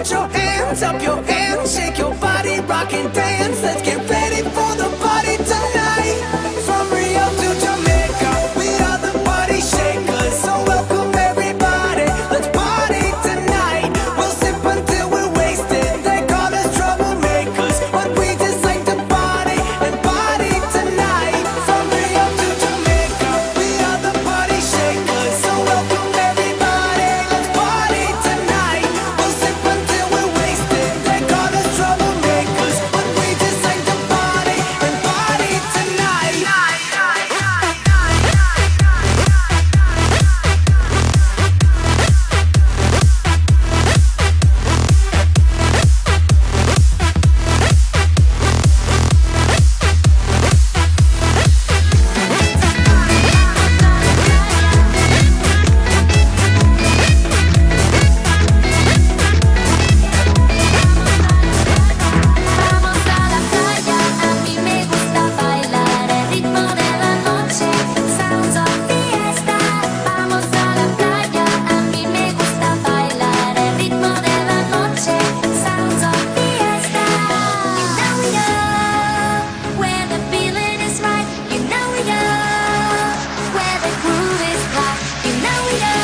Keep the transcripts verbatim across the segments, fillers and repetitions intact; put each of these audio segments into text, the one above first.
put your hands up, your hands, shake your body, rock and dance. Let's get ready for the party tonight. From Rio to Jamaica, we are the party shakers. So welcome everybody, let's party tonight. We'll sip until we're wasted. They call us troublemakers, but we just like to party and party tonight. From Rio to Jamaica, we are the party shakers. So welcome everybody, let's party tonight. We'll sip until we're wasted. They call us troublemakers, but we just like to party and party tonight. Vamos a la playa, a mí me gusta bailar el ritmo de la noche, sounds of fiesta. Vamos a la playa, a mí me gusta bailar el ritmo de la noche, sounds of fiesta. You know we go where the feeling is right. You know we go where the groove is right. You know we go.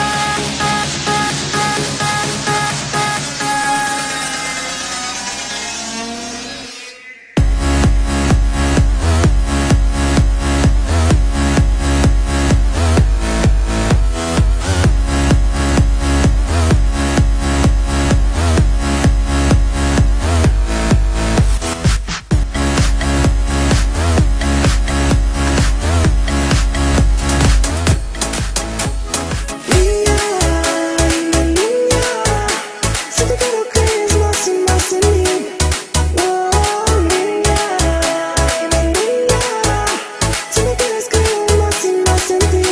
Si tú te lo crees más y más en mí. Oh, niña, niña, si me quieres creo más y más en ti.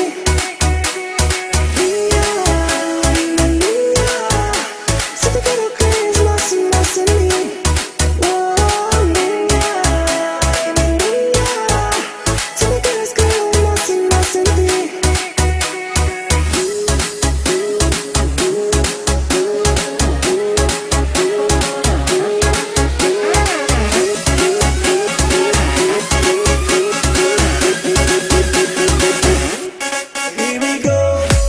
Niña, niña, si tú te lo crees más y más en mí. Oh, niña, niña, si me quieres creo más y más en ti. Here we go.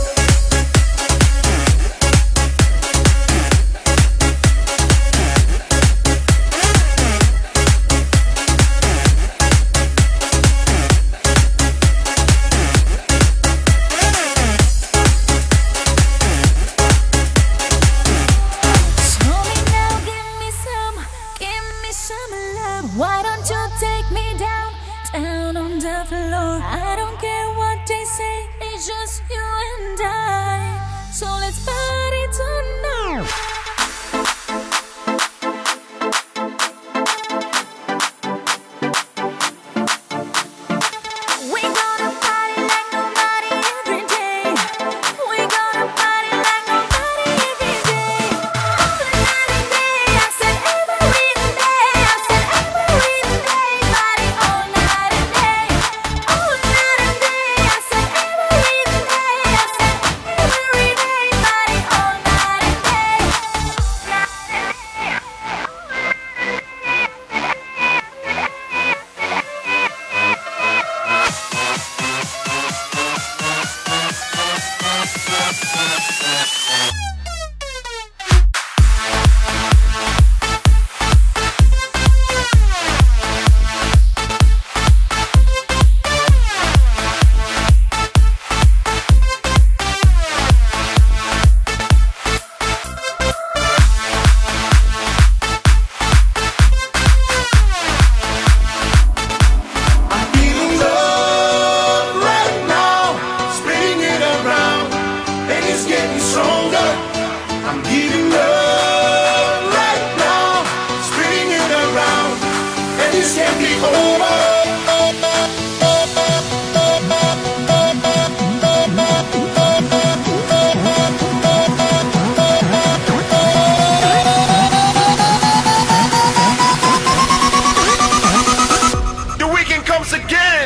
Show me now, give me some, give me some love. Why don't you take me down, down on the floor? I don't care what they say, it's just you and I. So let's party tonight. We gonna party like nobody every day. We gonna party like nobody every day. All night and day, I said every day. I said every day, party all night and day. All night and day, I said every day. I said every day, party all night and I'm feeling love right now, spinning it around, and it's getting stronger. I'm giving love right now, spinning it around, and this can't be over. The weekend comes again.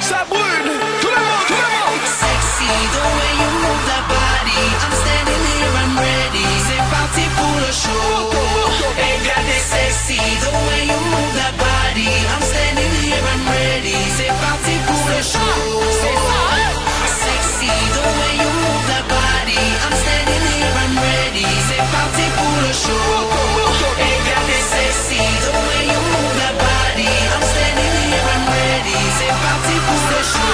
Ça brûle, tout le monde, tout le monde. Sexy, the way you move that body. I'm standing here, I'm ready. C'est parti pour le show. Regardez sexy, the way you move that body. I'm standing here, I'm ready. C'est parti pour le show. Sexy, the way you move that body. I'm standing here, I'm ready. C'est parti pour le show. Regardez sexy, the way you move that body. I'm standing here, I'm ready. C'est parti pour le show.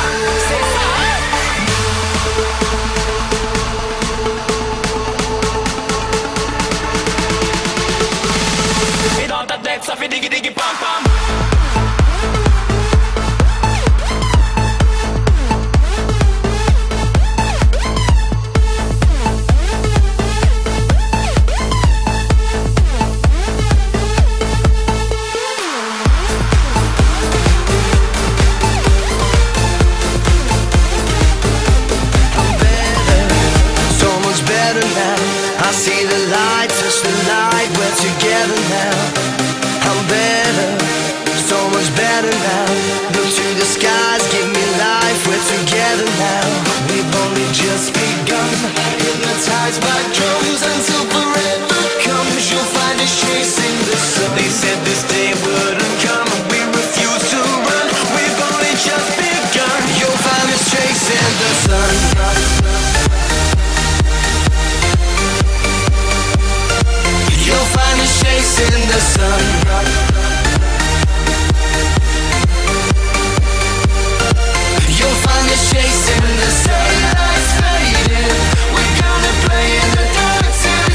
Et dans ta tête, ça fait diggy diggy pam pam. I see the light, touch the light, we're together now. I'm better, so much better now. Look to the skies, give me life, we're together now. We've only just begun, hypnotized by drums until forever comes. You'll find us chasing the sun. They said this day wouldn't come, we refuse to run. We've only just begun. You'll find us chasing the sun. You'll find us chasing the sun. You'll find us chasing the sun. Lights fading, we're gonna play in the dark till